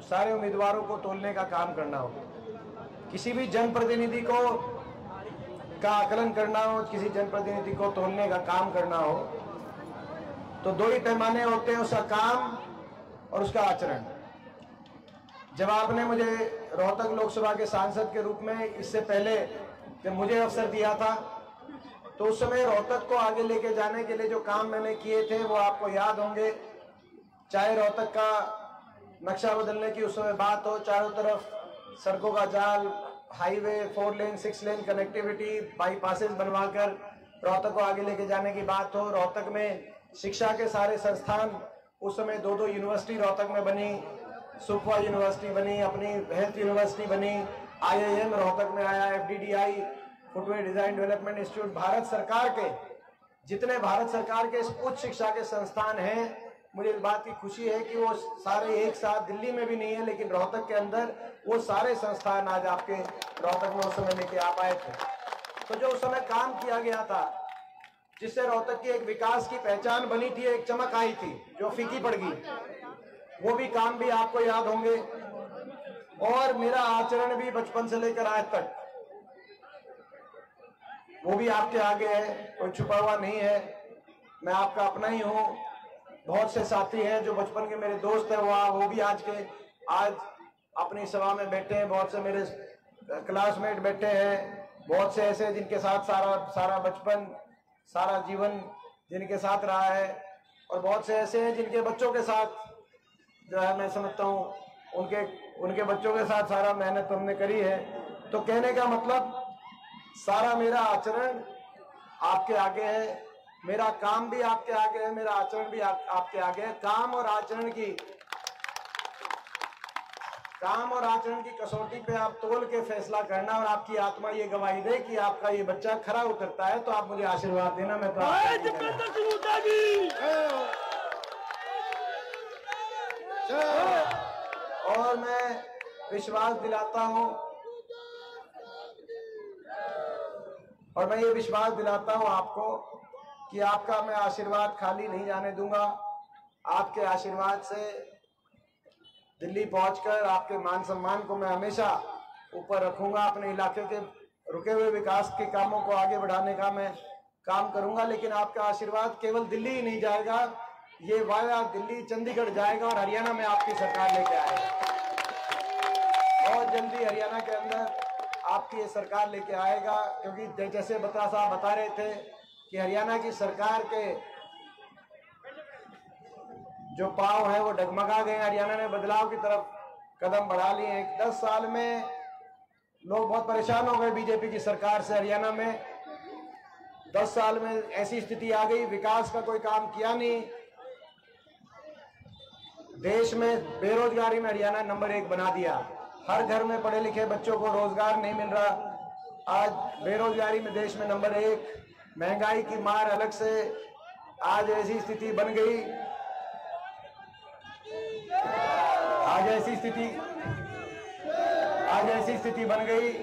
सारे उम्मीदवारों को तोलने का काम करना हो, किसी भी जनप्रतिनिधि को का आकलन करना हो, किसी जनप्रतिनिधि को तोलने का काम करना हो, तो दो ही पैमाने होते हैं, उसका काम और उसका आचरण। जब आपने मुझे रोहतक लोकसभा के सांसद के रूप में इससे पहले जब मुझे अवसर दिया था, तो उस समय रोहतक को आगे लेके जाने के लिए जो काम मैंने किए थे वो आपको याद होंगे। चाहे रोहतक का नक्शा बदलने की उस समय बात हो, चारों तरफ सड़कों का जाल, highway, 4 lane 6 lane connectivity, bypasses बनवाकर रोहतक को आगे लेके जाने की बात हो, रोहतक में शिक्षा के सारे संस्थान, उस समय 2-2 यूनिवर्सिटी रोहतक में बनी, सुखवा यूनिवर्सिटी बनी, अपनी हेल्थ यूनिवर्सिटी बनी, IIM रोहतक में आया, FDDI footwear design development institute, Bharat सरकार के जितने भारत सरकार के उच्च शिक्षा के संस्थान हैं, मुझे इस बात की खुशी है कि वो सारे एक साथ, दिल्ली में भी नहीं है लेकिन रोहतक के अंदर वो सारे संस्थान आज आपके रोहतक में उस समय लेके आ पाए थे। तो जो उस समय काम किया गया था, जिससे रोहतक की एक विकास की पहचान बनी थी, एक चमक आई थी जो फीकी पड़ गई, वो भी काम भी आपको याद होंगे। और मेरा आचरण भी बचपन से लेकर आज तक वो भी आपके आगे है, कोई छुपा हुआ नहीं है, मैं आपका अपना ही हूँ। बहुत से साथी हैं जो बचपन के मेरे दोस्त हैं, वो भी आज अपनी सभा में बैठे हैं, बहुत से मेरे क्लासमेट बैठे हैं, बहुत से ऐसे जिनके साथ सारा बचपन, सारा जीवन जिनके साथ रहा है, और बहुत से ऐसे हैं जिनके बच्चों के साथ जो है, मैं समझता हूँ उनके बच्चों के साथ सारा मेहनत हमने करी है। तो कहने का मतलब, सारा मेरा आचरण आपके आगे है, मेरा काम भी आपके आगे है, मेरा आचरण भी आपके आगे है। काम और आचरण की कसौटी पे आप तोल के फैसला करना, और आपकी आत्मा ये गवाही दे कि आपका ये बच्चा खरा उतरता है, तो आप मुझे आशीर्वाद देना। मैं तो और मैं विश्वास दिलाता हूं, और मैं ये विश्वास दिलाता हूं आपको कि आपका मैं आशीर्वाद खाली नहीं जाने दूंगा। आपके आशीर्वाद से दिल्ली पहुंचकर आपके मान सम्मान को मैं हमेशा ऊपर रखूंगा। अपने इलाके के रुके हुए विकास के कामों को आगे बढ़ाने का मैं काम करूंगा, लेकिन आपका आशीर्वाद केवल दिल्ली ही नहीं जाएगा, ये वाया दिल्ली चंडीगढ़ जाएगा और हरियाणा में आपकी सरकार लेके आएगा। बहुत जल्दी हरियाणा के अंदर आपकी ये सरकार लेके आएगा, क्योंकि जैसे बत्रा साहब बता रहे थे कि हरियाणा की सरकार के जो पांव है वो डगमगा गए। हरियाणा ने बदलाव की तरफ कदम बढ़ा लिए हैं। 10 साल में लोग बहुत परेशान हो गए बीजेपी की सरकार से। हरियाणा में 10 साल में ऐसी स्थिति आ गई, विकास का कोई काम किया नहीं। देश में बेरोजगारी में हरियाणा नंबर 1 बना दिया। हर घर में पढ़े लिखे बच्चों को रोजगार नहीं मिल रहा। आज बेरोजगारी में देश में नंबर 1, महंगाई की मार अलग से आज ऐसी स्थिति बन गई। आज ऐसी स्थिति बन गई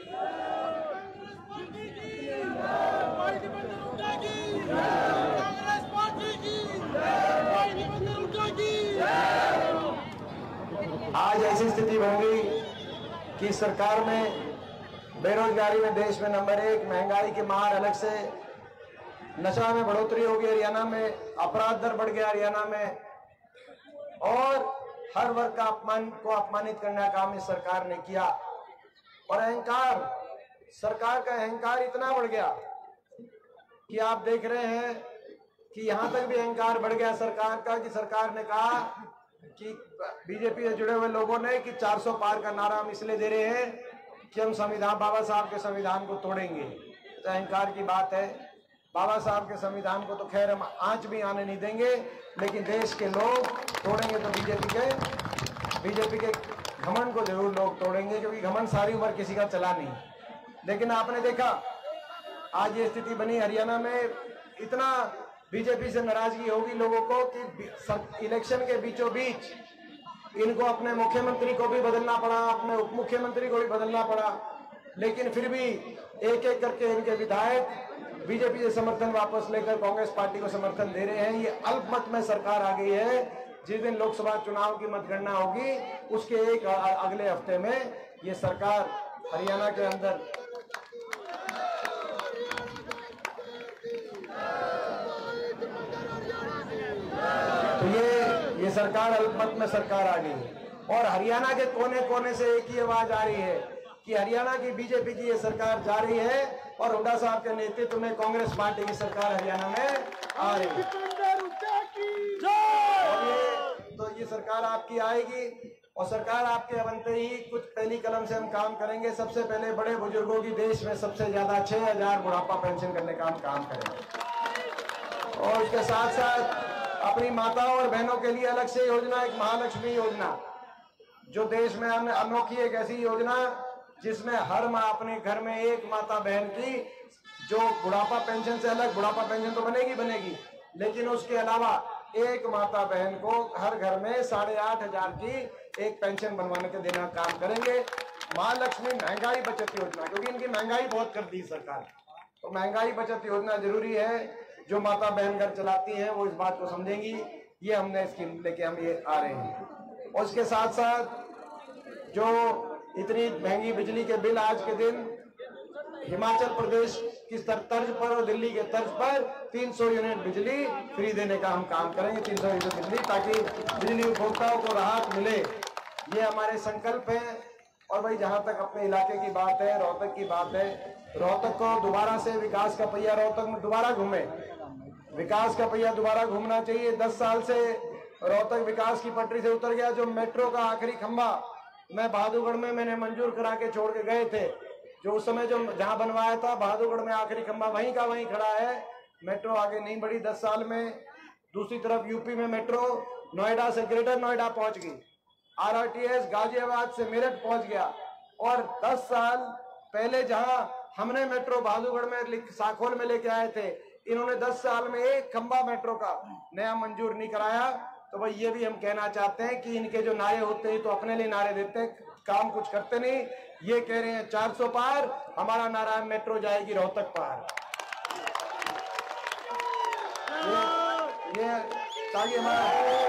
कि सरकार में बेरोजगारी में देश में नंबर 1, महंगाई की मार अलग से, नशा में बढ़ोतरी हो गई हरियाणा में, अपराध दर बढ़ गया हरियाणा में, और हर वर्ग का अपमानित करने का काम इस सरकार ने किया। और सरकार का अहंकार इतना बढ़ गया कि आप देख रहे हैं कि यहां तक भी अहंकार बढ़ गया सरकार का कि सरकार ने कहा कि बीजेपी से जुड़े हुए लोगों ने कि 400 पार का नारा हम इसलिए दे रहे हैं कि हम बाबा साहब के संविधान को तोड़ेंगे। तो अहंकार की बात है। बाबा साहब के संविधान को तो खैर हम आंच भी आने नहीं देंगे, लेकिन देश के लोग तोड़ेंगे तो बीजेपी के घमंड को जरूर लोग तोड़ेंगे, क्योंकि घमंड सारी उम्र किसी का चला नहीं। लेकिन आपने देखा आज ये स्थिति बनी हरियाणा में, इतना बीजेपी से नाराजगी होगी लोगों को कि इलेक्शन के बीचों बीच इनको अपने मुख्यमंत्री को भी बदलना पड़ा, अपने उप मुख्यमंत्री को भी बदलना पड़ा, लेकिन फिर भी एक एक करके इनके विधायक बीजेपी से समर्थन वापस लेकर कांग्रेस पार्टी को समर्थन दे रहे हैं। ये अल्पमत में सरकार आ गई है। जिस दिन लोकसभा चुनाव की मतगणना होगी उसके एक अगले हफ्ते में ये सरकार हरियाणा के अंदर तो ये सरकार अल्पमत में सरकार आ गई है। और हरियाणा के कोने कोने से एक ही आवाज आ रही है कि हरियाणा की बीजेपी की ये सरकार जा रही है और हुड्डा साहब के नेतृत्व में कांग्रेस पार्टी की सरकार हरियाणा में आ रही है। तो ये सरकार आपकी आएगी और सरकार आपके बनते ही कुछ पहली कलम से हम काम करेंगे। सबसे पहले बड़े बुजुर्गों की देश में सबसे ज्यादा 6000 बुढ़ापा पेंशन करने का हम काम करेंगे और उसके साथ साथ अपनी माताओं और बहनों के लिए अलग से योजना, एक महालक्ष्मी योजना जो देश में अनोखी एक ऐसी योजना जिसमें हर माँ अपने घर में एक माता बहन की जो बुढ़ापा पेंशन से अलग, बुढ़ापा पेंशन तो बनेगी लेकिन उसके अलावा एक माता बहन को हर घर में 8500 की एक पेंशन बनवाने के देना काम करेंगे। महालक्ष्मी महंगाई बचत योजना, क्योंकि इनकी महंगाई बहुत कर दी सरकार, तो महंगाई बचत योजना जरूरी है। जो माता बहन घर चलाती हैं वो इस बात को समझेंगी। ये हमने स्कीम लेके हम ये आ रहे हैं। और इसके साथ साथ जो इतनी महंगी बिजली के बिल आज के दिन हिमाचल प्रदेश की तर्ज पर और दिल्ली के तर्ज पर 300 यूनिट बिजली फ्री देने का हम काम करेंगे। 300 यूनिट बिजली, ताकि बिजली उपभोक्ताओं को राहत मिले, ये हमारे संकल्प है। और भाई जहां तक अपने इलाके की बात है, रोहतक की बात है, रोहतक को दोबारा से विकास का पहिया रोहतक में दोबारा घूमे, विकास का पहिया दोबारा घूमना चाहिए। 10 साल से रोहतक विकास की पटरी से उतर गया। जो मेट्रो का आखिरी खंभा मैं बहादुरगढ़ में मैंने मंजूर करा के छोड़ के गए थे, जो उस समय जो जहां बनवाया था बहादुरगढ़ में आखिरी खंभा वहीं का वहीं खड़ा है। मेट्रो आगे नहीं बढ़ी 10 साल में। दूसरी तरफ यूपी में मेट्रो नोएडा से ग्रेटर नोएडा पहुंच गई, RRTS गाजियाबाद से मेरठ पहुंच गया। और 10 साल पहले जहां हमने मेट्रो बहादुरगढ़ में साखोल में लेके आए थे, इन्होंने 10 साल में एक खंभा मेट्रो का नया मंजूर नहीं कराया। तो भाई ये भी हम कहना चाहते हैं कि इनके जो नारे होते हैं तो अपने लिए नारे देते हैं, काम कुछ करते नहीं। ये कह रहे हैं 400 पार, हमारा नारा मेट्रो जाएगी रोहतक पार। ये ताकि हमारा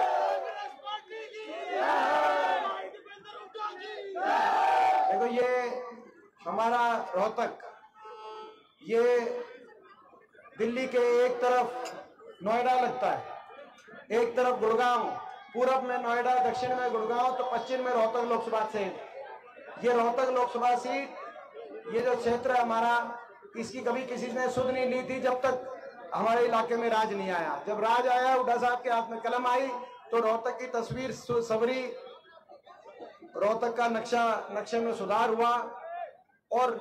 देखो ये हमारा रोहतक, ये दिल्ली के एक तरफ नोएडा लगता है, एक तरफ गुड़गांव, पूरब में नोएडा, दक्षिण में गुड़गांव, तो पश्चिम में रोहतक लोकसभा सीट। ये रोहतक लोकसभा सीट, ये जो क्षेत्र है हमारा, इसकी कभी किसी ने सुध नहीं ली थी जब तक हमारे इलाके में राज नहीं आया। जब राज आया, हुड्डा साहब के हाथ में कलम आई, तो रोहतक की तस्वीर सवरी, रोहतक का नक्शे में सुधार हुआ और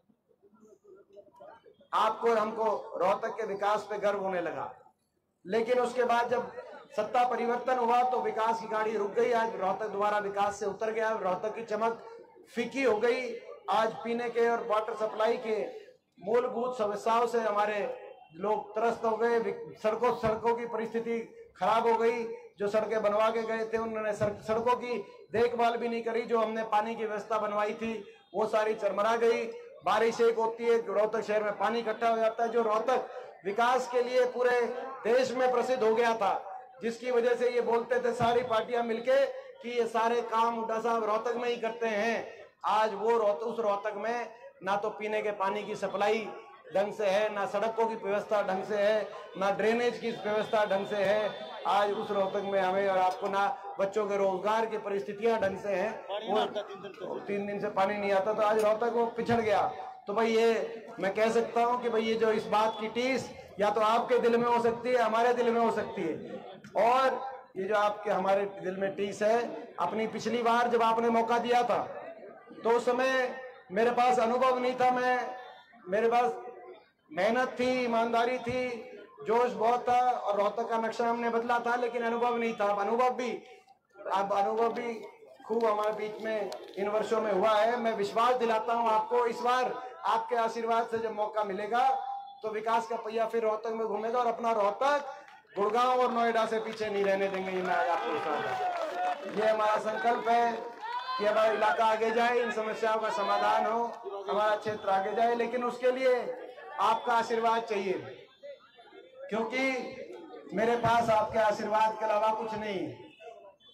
आपको हमको रोहतक के विकास पे गर्व होने लगा। लेकिन उसके बाद जब सत्ता परिवर्तन हुआ तो विकास की गाड़ी रुक गई। आज रोहतक दोबारा विकास से उतर गया, रोहतक की चमक फीकी हो गई। आज पीने के और वाटर सप्लाई के मूलभूत समस्याओं से हमारे लोग त्रस्त हो गए। सड़कों की परिस्थिति खराब हो गई। जो सड़कें बनवा के गए थे उन्होंने सड़कों की देखभाल भी नहीं करी। जो हमने पानी की व्यवस्था बनवाई थी वो सारी चरमरा गई। बारिश एक होती है, रोहतक शहर में पानी इकट्ठा हो जाता है। जो रोहतक विकास के लिए पूरे देश में प्रसिद्ध हो गया था, जिसकी वजह से ये बोलते थे सारी पार्टियां मिलके कि ये सारे काम हुड्डा साहब रोहतक में ही करते हैं। आज वो उस रोहतक में ना तो पीने के पानी की सप्लाई ढंग से है, ना सड़कों की व्यवस्था ढंग से है, ना ड्रेनेज की व्यवस्था ढंग से है। आज उस रोहतक में हमें और आपको ना बच्चों के रोजगार की परिस्थितियां ढंग से हैं। वो 3 दिन से पानी नहीं आता, तो आज रोहतक वो पिछड़ गया। तो भाई ये मैं कह सकता हूँ कि भाई ये जो इस बात की टीस या तो आपके दिल में हो सकती है, हमारे दिल में हो सकती है। और ये जो आपके हमारे दिल में टीस है, अपनी पिछली बार जब आपने मौका दिया था तो उस समय मेरे पास अनुभव नहीं था। मेरे पास मेहनत थी, ईमानदारी थी, जोश बहुत था और रोहतक का नक्शा हमने बदला था, लेकिन अनुभव नहीं था। अब अनुभव भी खूब हमारे बीच में इन वर्षों में हुआ है। मैं विश्वास दिलाता हूं आपको, इस बार आपके आशीर्वाद से जब मौका मिलेगा तो विकास का पहिया फिर रोहतक में घूमेगा और अपना रोहतक गुड़गांव और नोएडा से पीछे नहीं रहने देंगे। ये मैं आज आपको साथ, ये हमारा संकल्प है कि हमारा इलाका आगे जाए, इन समस्याओं का समाधान हो, हमारा क्षेत्र आगे जाए। लेकिन उसके लिए आपका आशीर्वाद चाहिए, क्योंकि मेरे पास आपके आशीर्वाद के अलावा कुछ नहीं।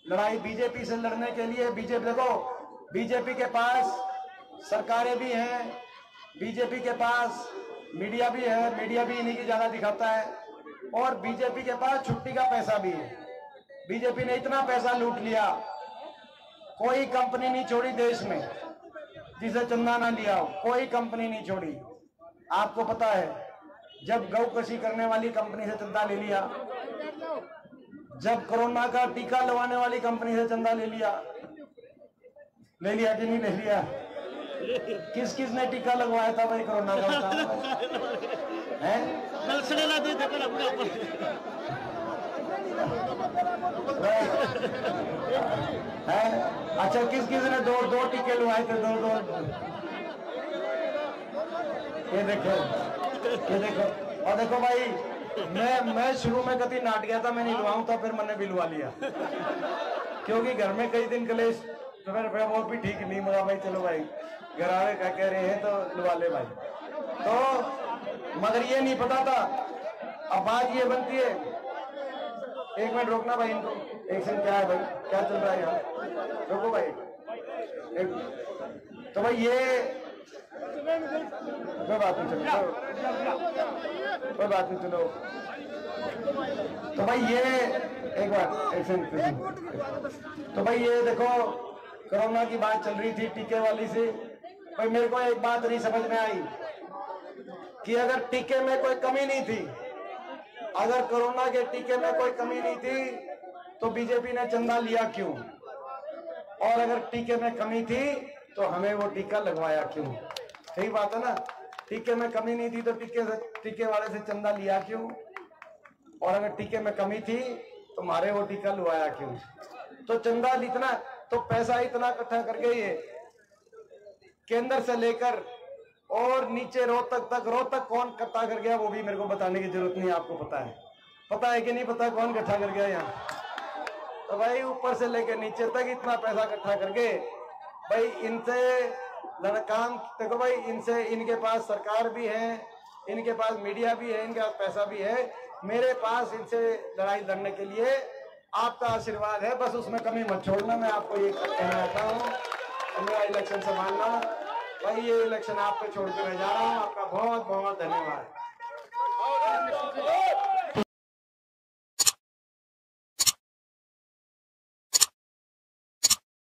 लड़ाई बीजेपी से लड़ने के लिए, बीजेपी देखो, बीजेपी के पास सरकारें भी हैं, बीजेपी के पास मीडिया भी है, मीडिया भी इन्हीं की ज्यादा दिखाता है, और बीजेपी के पास छुट्टी का पैसा भी है। बीजेपी ने इतना पैसा लूट लिया, कोई कंपनी नहीं छोड़ी देश में जिसे चंदा ना लिया हो, कोई कंपनी नहीं छोड़ी। आपको पता है, जब गौ कृषि करने वाली कंपनी से चंदा ले लिया, जब कोरोना का टीका लगवाने वाली कंपनी से चंदा ले लिया कि नहीं ले लिया? किस किस ने टीका लगवाया था भाई कोरोना का? है अच्छा, किस किस ने दो टीके लगवाए थे? दो। ये देखो और देखो भाई, मैं शुरू में कभी नाट गया था, मैं नहीं लुआऊं था, फिर मैंने भी लुआ लिया क्योंकि घर में कई दिन कलेश, तो फिर वो भी ठीक नहीं मगा भाई, चलो भाई घर वाले क्या कह रहे हैं तो लुआ ले भाई। तो मगर ये नहीं पता था। अब बात ये बनती है, एक मिनट रोकना भाई इनको, एक सेकंड, क्या है भाई, क्या चल रहा है यहाँ? रोको भाई तो भाई ये कोई बात नहीं, चलो कोई बात नहीं, चलो। तो भाई ये एक बार, एक सेकंड, तो भाई ये देखो, कोरोना की बात चल रही थी टीके वाली से। भाई मेरे को एक बात नहीं समझ में आई कि अगर टीके में कोई कमी नहीं थी, अगर कोरोना के टीके में कोई कमी नहीं थी, तो बीजेपी ने चंदा लिया क्यों? और अगर टीके में कमी थी तो हमें वो टीका लगवाया क्यों? सही बात है ना? टीके में कमी नहीं थी तो टीके वाले से चंदा लिया क्यों? और अगर टीके में कमी थी तो हमारे वो टीका लगवाया क्यों? तो चंदा इतना, तो पैसा इतना इकट्ठा करके ये केंद्र से लेकर और नीचे रोहतक कौन इकट्ठा कर गया वो भी मेरे को बताने की जरूरत नहीं, आपको पता है कि नहीं पता कौन इकट्ठा कर गया यहाँ? तो भाई ऊपर से लेकर नीचे तक इतना पैसा इकट्ठा करके भाई इनसे काम देखो भाई, इनसे, इनके पास सरकार भी है, इनके पास मीडिया भी है, इनके पास पैसा भी है। मेरे पास इनसे लड़ाई लड़ने के लिए आपका आशीर्वाद है, बस उसमें कमी मत छोड़ना। मैं आपको ये कहना चाहता हूँ, मेरा इलेक्शन संभालना भाई, ये इलेक्शन आप पे छोड़ के मैं जा रहा हूँ। आपका बहुत बहुत धन्यवाद।